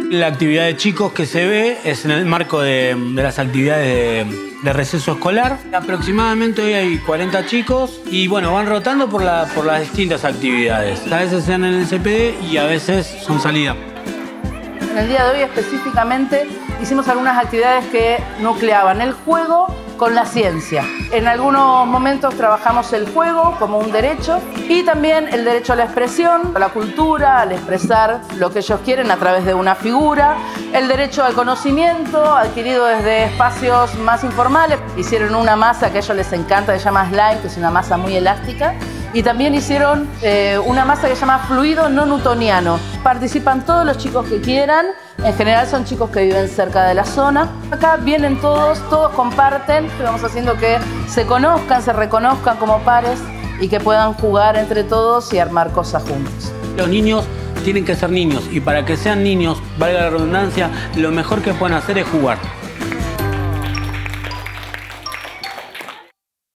La actividad de chicos que se ve es en el marco de las actividades de receso escolar. Aproximadamente hoy hay 40 chicos y bueno, van rotando por las distintas actividades. A veces sean en el CPD y a veces son salida. En el día de hoy específicamente hicimos algunas actividades que nucleaban el juego con la ciencia. En algunos momentos trabajamos el juego como un derecho y también el derecho a la expresión, a la cultura, al expresar lo que ellos quieren a través de una figura, el derecho al conocimiento adquirido desde espacios más informales. Hicieron una masa que a ellos les encanta, que se llama slime, que es una masa muy elástica. Y también hicieron una masa que se llama fluido no newtoniano. Participan todos los chicos que quieran. En general son chicos que viven cerca de la zona. Acá vienen todos comparten. Vamos haciendo que se conozcan, se reconozcan como pares y que puedan jugar entre todos y armar cosas juntos. Los niños tienen que ser niños y para que sean niños, valga la redundancia, lo mejor que pueden hacer es jugar.